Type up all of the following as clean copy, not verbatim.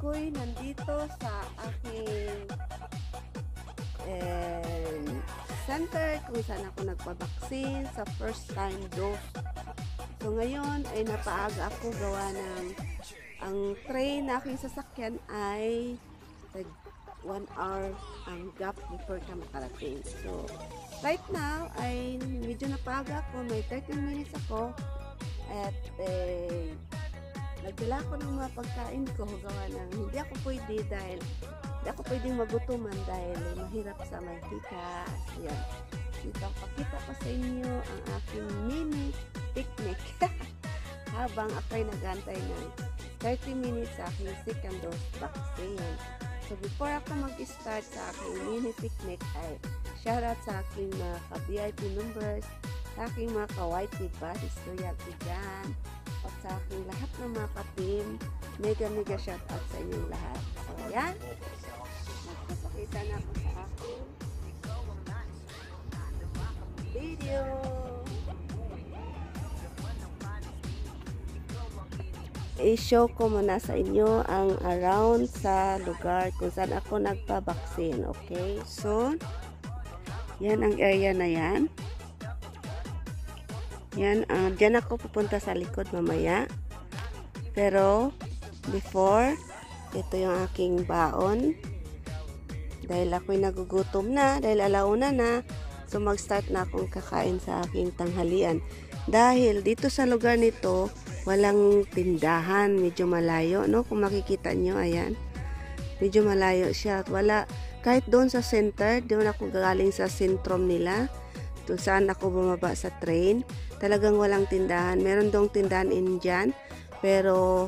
ako'y nandito sa aking center kung saan ako nagpabaksin sa first time dose. So ngayon ay napaaga ako gawa ng ang train na aking sasakyan ay 1 hour ang gap before ka makarating. So right now ay medyo napaaga ako, may 13 minutes ako at nagdala ko ng mga pagkain ko gawa ng hindi ako pwedeng magutuman dahil mahirap sa mantika. Yan. Dito pakita ko sa inyo ang aking mini picnic habang ako'y nagantay ng 30 minutes sa aking second dose vaccine. So before ako mag-start sa aking mini picnic ay shoutout sa aking mga ka-VIP members, sa aking mga ka-YT buddies, loyalty dyan, at sa aking lahat ng mga ka-team, mega shoutout sa inyong lahat. So yan, magpapakita na ako sa aking video. I-show ko muna sa inyo ang around sa lugar kung saan ako nagpabaksin. Okay? So, yan ang area na yan. Yan, dyan ako pupunta sa likod mamaya. Pero, before, ito yung aking baon. Dahil ako'y nagugutom na, dahil alauna na, so mag-start na akong kakain sa aking tanghalian. Dahil dito sa lugar nito, walang tindahan, medyo malayo, no? Kung makikita nyo, ayan. Medyo malayo siya. Wala, kahit doon sa center, doon ako galing sa sentrum nila, kung saan ako bumaba sa train, talagang walang tindahan. Meron doong tindahan dyan, pero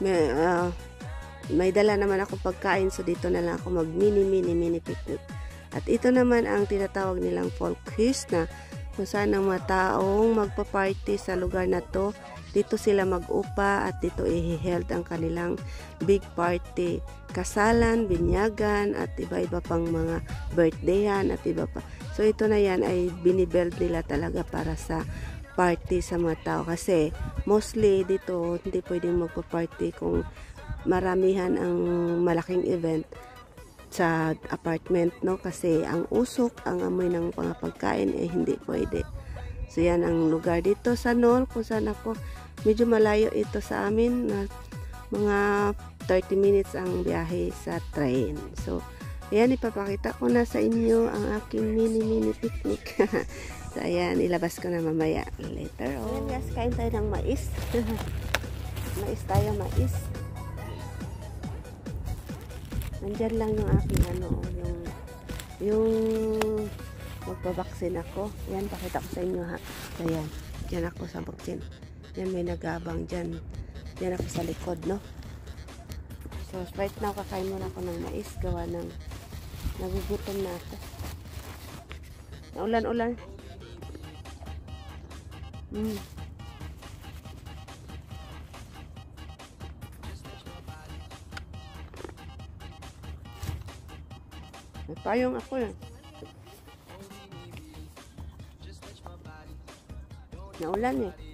may dala naman ako pagkain, so dito na lang ako mag mini picnic. At ito naman ang tinatawag nilang folk feast na kung saan ang mga taong magpa-party sa lugar na to, dito sila mag-upa at dito i-held ang kanilang big party. Kasalan, binyagan at iba-iba pang mga birthdayan at iba pa. So ito na yan ay binibuild nila talaga para sa party sa mga tao. Kasi mostly dito hindi pwedeng magpa-party kung maramihan ang malaking event sa apartment, no? Kasi ang usok, ang amoy ng mga pagkain hindi pwede. So yan ang lugar dito sa Nol kung saan ako. Medyo malayo ito sa amin, na mga 30 minutes ang biyahe sa train. So ayan, ipapakita ko na sa inyo ang aking mini picnic. So ayan, ilabas ko na mamaya later on. Ayan guys, kain tayo ng mais. Mais tayo, mais. Nandyan lang yung aking yung magpabaksin ako. Yan, pakita ko sa inyo ha. Ayan, dyan ako sa baksin. Yan, may nagabang dyan. Dyan ako sa likod, no? So, right now, kakain muna ako ng mais. Gawa ng nagugutom na ako. Ulan-ulan. May payong ako yan. Naulan eh.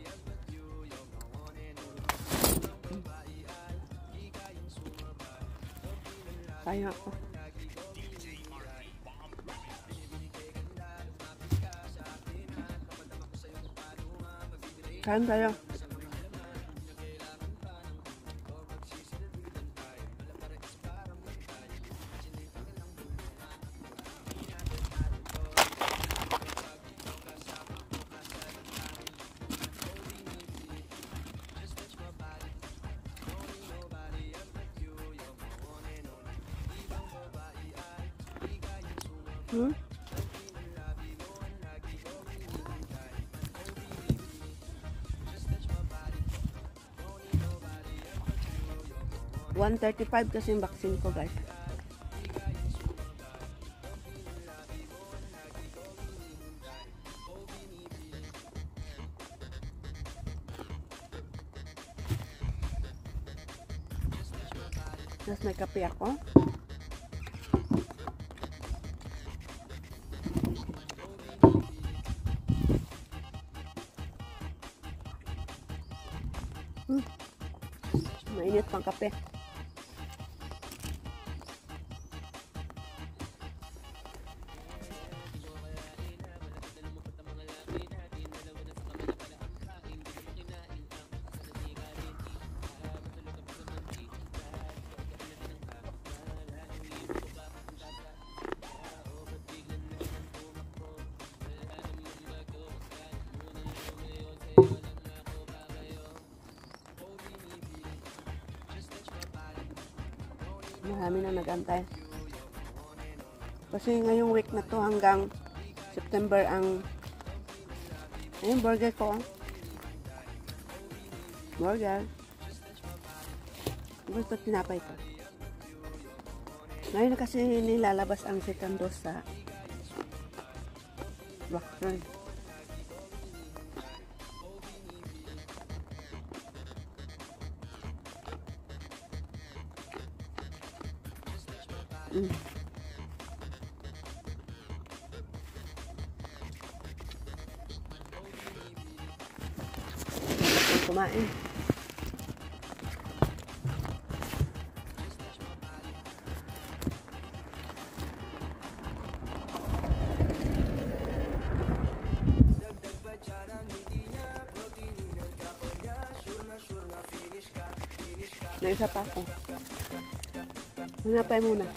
Payong ako. Kain tayo. Hmm? $135 kasi yung vaccine ko, guys. Tapos may kape ako. Mainit pang kape. Marami na nag-antay. Kasi ngayong week na to hanggang September ang ayun, burger ko. Burger. Gusto tinapay ko. Ngayon kasi nilalabas ang second dose sa vaccine. Kumain. May isa pa ako. Hanapay muna.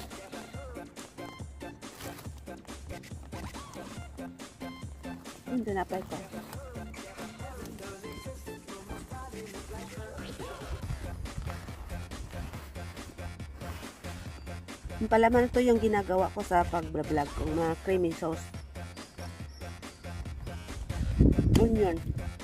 Hindi napay ko. Yung palaman ito yung ginagawa ko sa pag-vlog kong mga creamy sauce. Onion.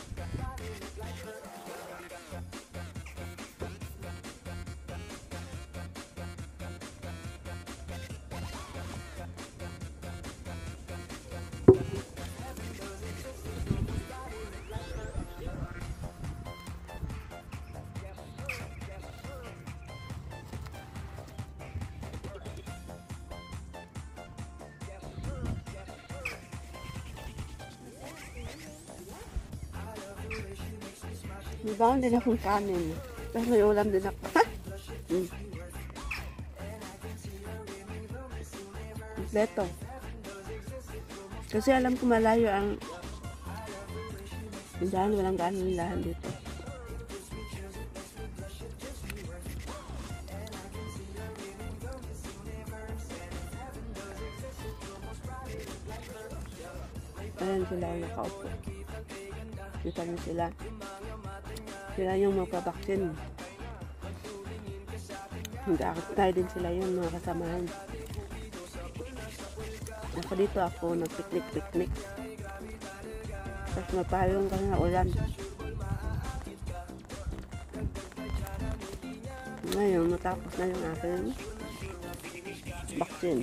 May baon din akong kanin. Tapos may ulam din ako. Kompleto. Kasi alam ko malayo ang tindahan, walang gaano nilahan dito. Ayan sila ang nakaupo. Kita niyo sila. Sila yung magpabaksin. Tayo din sila yung mga kasamahan. Ako dito ako nagpiknik-piknik. Tapos mapayong ka na ulan. Ngayon matapos na yung aking baksin.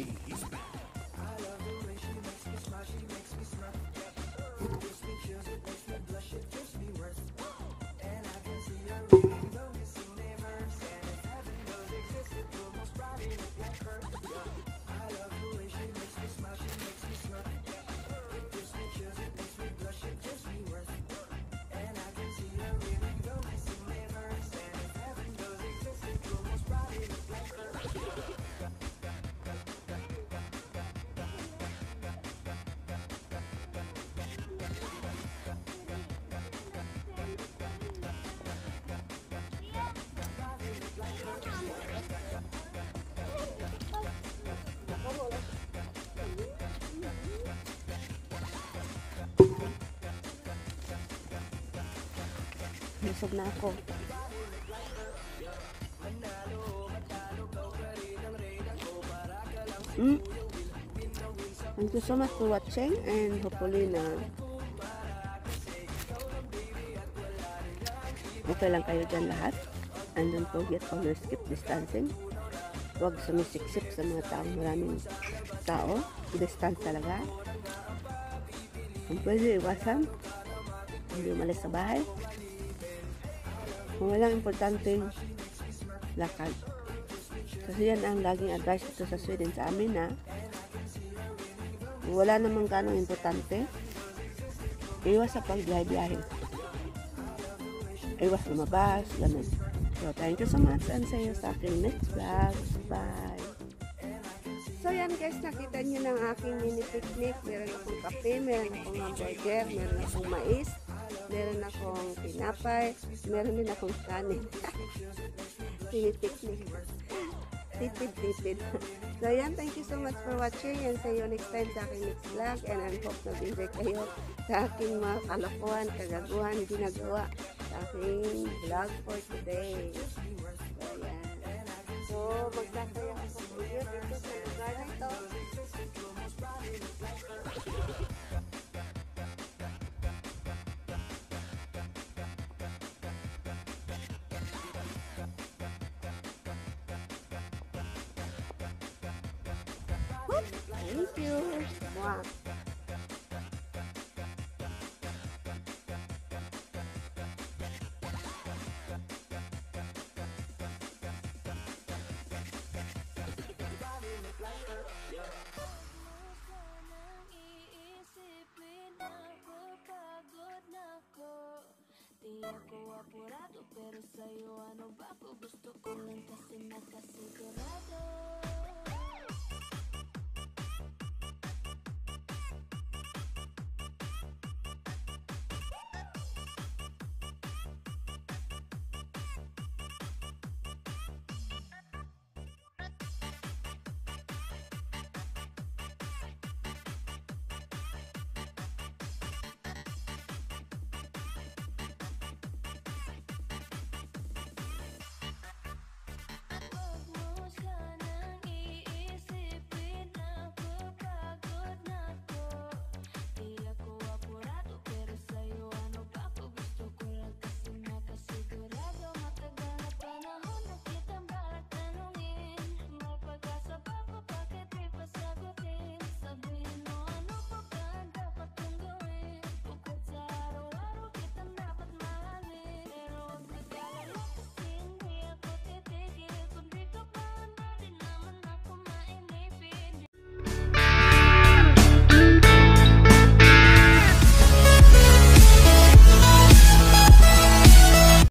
Busog na ako. Thank you so much for watching and hopefully na okay lang kayo dyan lahat. And don't forget, always keep distancing. Huwag sumisiksip sa mga taong maraming tao. Distance talaga. Kung pwede iwasan, hindi umalis sa bahay. Kung walang importanteng lakad. Kasi yan ang laging advice dito sa Sweden sa amin na wala namang ganong importante. Iwas sa pagbiyahe-biyahe. Iwas lumabas, ganun. So, thank you so much and see you sa aking next vlog. Bye! So, yan guys, nakita nyo ng aking mini picnic. Meron akong kape, meron akong hamburger, meron akong mais, meron akong tinapay, meron din akong kanin. Mini picnic. Tipid. So, yan, thank you so much for watching and see you next time sa aking next vlog and I hope nag-enjoy kayo sa aking mga kalokohan, kagaguhan, ginagawa sa aking vlog for today. So, yan. So, magsasaya ako sa iyo dito sa lugar na ito. Thank you. Wow. Di ako apurado pero sa'yo ano ba ko gusto ko lang kasi nakasigurado.